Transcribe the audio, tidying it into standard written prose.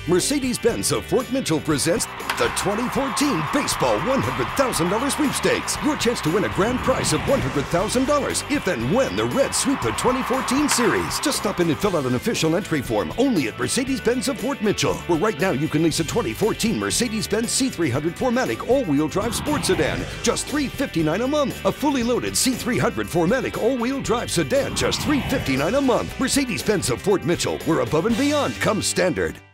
Mercedes-Benz of Fort Mitchell presents the 2014 Baseball $100,000 Sweepstakes. Your chance to win a grand prize of $100,000 if and when the Reds sweep the 2014 series. Just stop in and fill out an official entry form only at Mercedes-Benz of Fort Mitchell, where right now you can lease a 2014 Mercedes-Benz C300 4MATIC all-wheel drive sports sedan, just $359 a month. A fully loaded C300 4MATIC all-wheel drive sedan, just $359 a month. Mercedes-Benz of Fort Mitchell, where above and beyond comes standard.